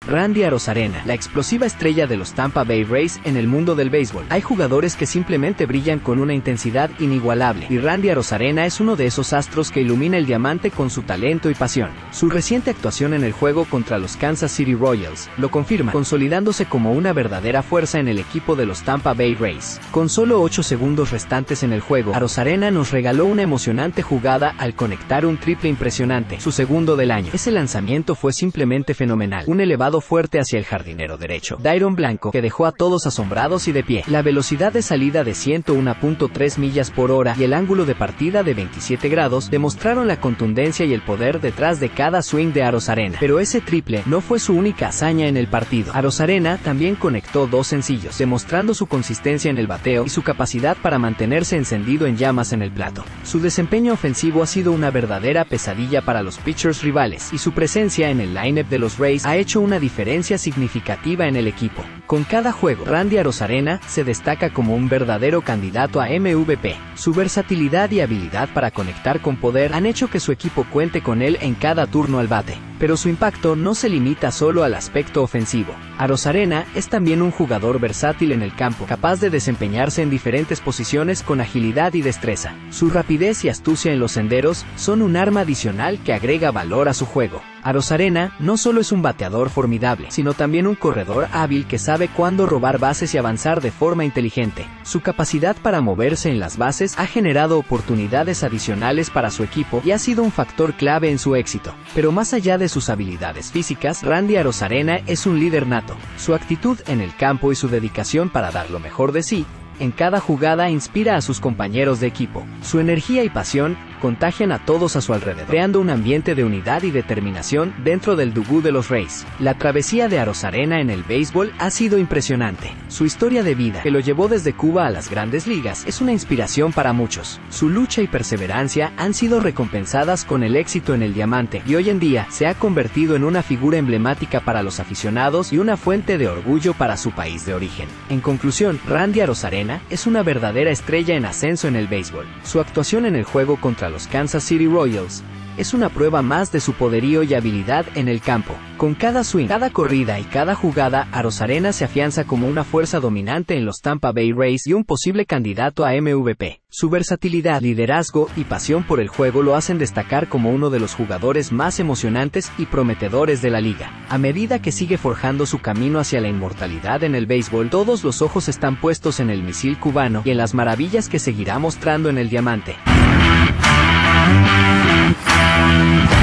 Randy Arozarena, la explosiva estrella de los Tampa Bay Rays en el mundo del béisbol. Hay jugadores que simplemente brillan con una intensidad inigualable, y Randy Arozarena es uno de esos astros que ilumina el diamante con su talento y pasión. Su reciente actuación en el juego contra los Kansas City Royals lo confirma, consolidándose como una verdadera fuerza en el equipo de los Tampa Bay Rays. Con solo 8 segundos restantes en el juego, Arozarena nos regaló una emocionante jugada al conectar un triple impresionante, su segundo del año. Ese lanzamiento fue simplemente fenomenal, un elevado fuerte hacia el jardinero derecho, Dairon Blanco, que dejó a todos asombrados y de pie. La velocidad de salida de 101.3 millas por hora y el ángulo de partida de 27 grados demostraron la contundencia y el poder detrás de cada swing de Arozarena. Pero ese triple no fue su única hazaña en el partido. Arozarena también conectó 2 sencillos, demostrando su consistencia en el bateo y su capacidad para mantenerse encendido en llamas en el plato. Su desempeño ofensivo ha sido una verdadera pesadilla para los pitchers rivales, y su presencia en el lineup de los Rays ha hecho una diferencia significativa en el equipo. Con cada juego, Randy Arozarena se destaca como un verdadero candidato a MVP. Su versatilidad y habilidad para conectar con poder han hecho que su equipo cuente con él en cada turno al bate. Pero su impacto no se limita solo al aspecto ofensivo. Arozarena es también un jugador versátil en el campo, capaz de desempeñarse en diferentes posiciones con agilidad y destreza. Su rapidez y astucia en los senderos son un arma adicional que agrega valor a su juego. Arozarena no solo es un bateador formidable, sino también un corredor hábil que sabe cuándo robar bases y avanzar de forma inteligente. Su capacidad para moverse en las bases ha generado oportunidades adicionales para su equipo y ha sido un factor clave en su éxito. Pero más allá de sus habilidades físicas, Randy Arozarena es un líder nato. Su actitud en el campo y su dedicación para dar lo mejor de sí en cada jugada inspira a sus compañeros de equipo. Su energía y pasión contagian a todos a su alrededor, creando un ambiente de unidad y determinación dentro del dugú de los Rays. La travesía de Arozarena en el béisbol ha sido impresionante. Su historia de vida, que lo llevó desde Cuba a las grandes ligas, es una inspiración para muchos. Su lucha y perseverancia han sido recompensadas con el éxito en el diamante, y hoy en día se ha convertido en una figura emblemática para los aficionados y una fuente de orgullo para su país de origen. En conclusión, Randy Arozarena es una verdadera estrella en ascenso en el béisbol. Su actuación en el juego contra los Kansas City Royals es una prueba más de su poderío y habilidad en el campo. Con cada swing, cada corrida y cada jugada, Arozarena se afianza como una fuerza dominante en los Tampa Bay Rays y un posible candidato a MVP. Su versatilidad, liderazgo y pasión por el juego lo hacen destacar como uno de los jugadores más emocionantes y prometedores de la liga. A medida que sigue forjando su camino hacia la inmortalidad en el béisbol, todos los ojos están puestos en el misil cubano y en las maravillas que seguirá mostrando en el diamante.